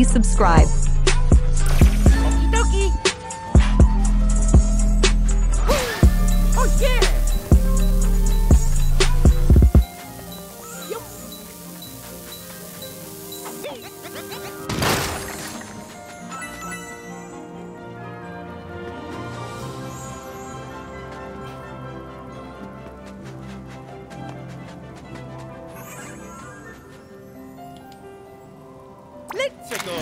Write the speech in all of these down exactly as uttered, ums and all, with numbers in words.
please subscribe. Okie dokie. Oh yeah. Let's go.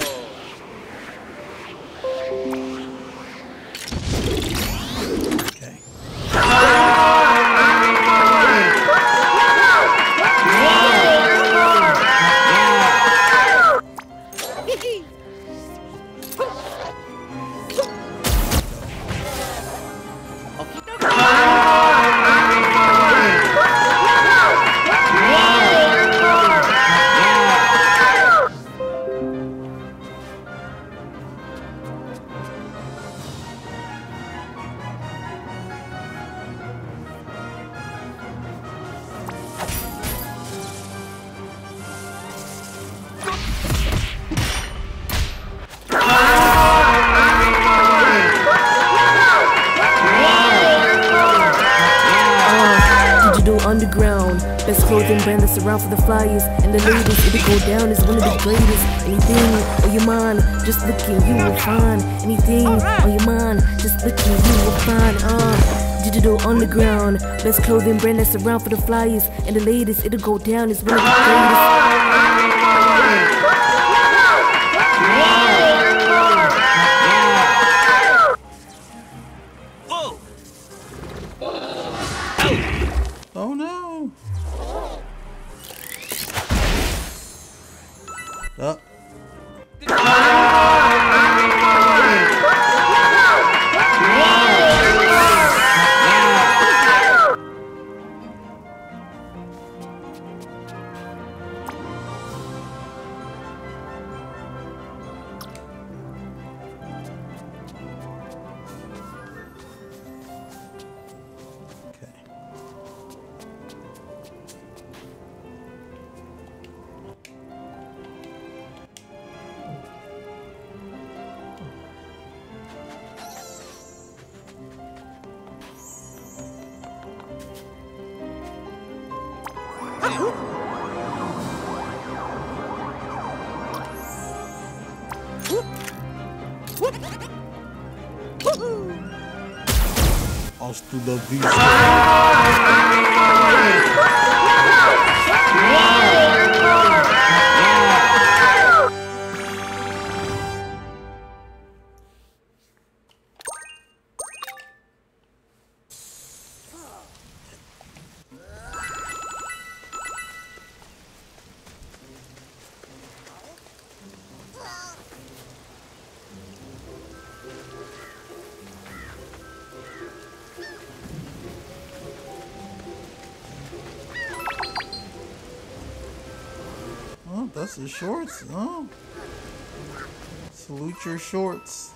Okay. Underground, best clothing brand that's around for the flyers and the ladies. It'll go down as one of the greatest. Anything on your mind, just looking, you will find. Anything on your mind, just looking, you will find. Uh, Digital Underground, best clothing brand that's around for the flyers and the ladies. It'll go down as one of the greatest. Oh no! Up. Hasta la vista. Oh, that's the shorts. Oh, salute your shorts.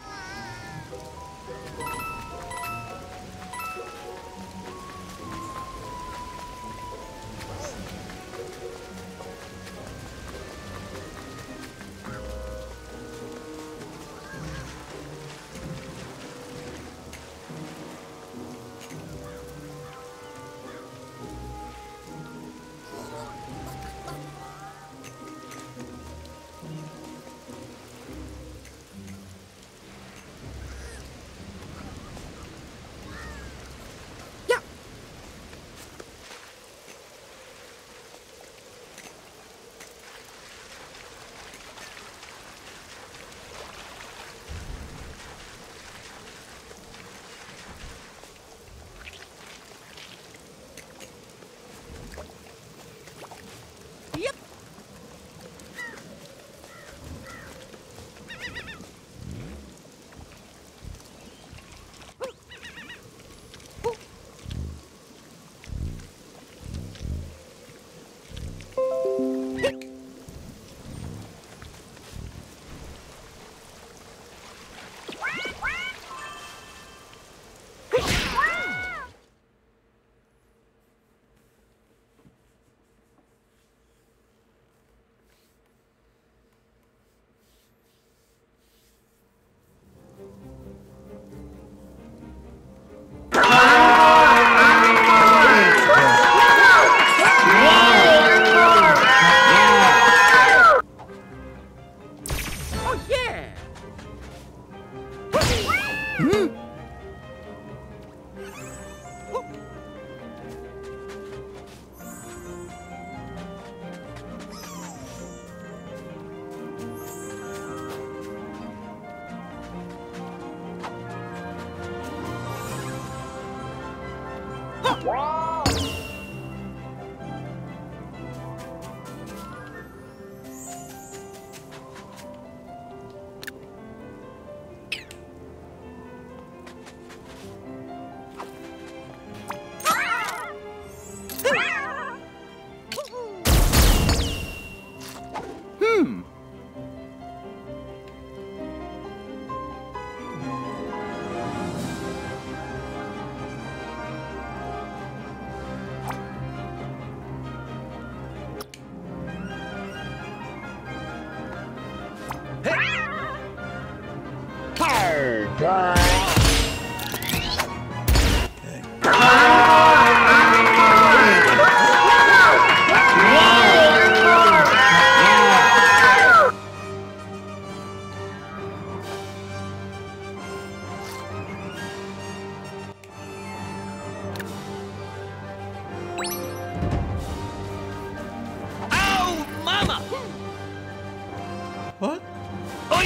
What? Oi!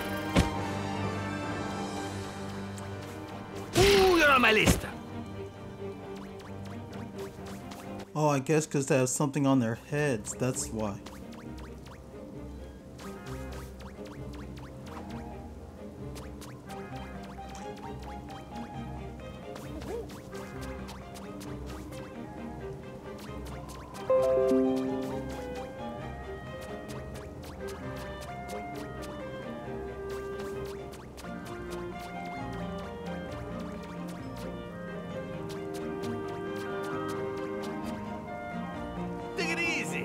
Uh, you're on my list. Oh, I guess because they have something on their heads. That's why. Take it easy.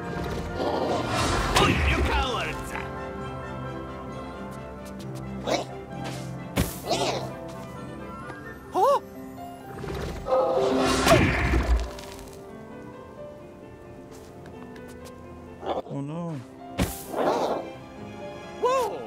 Oi, you cowards! Huh? Oh no. Whoa!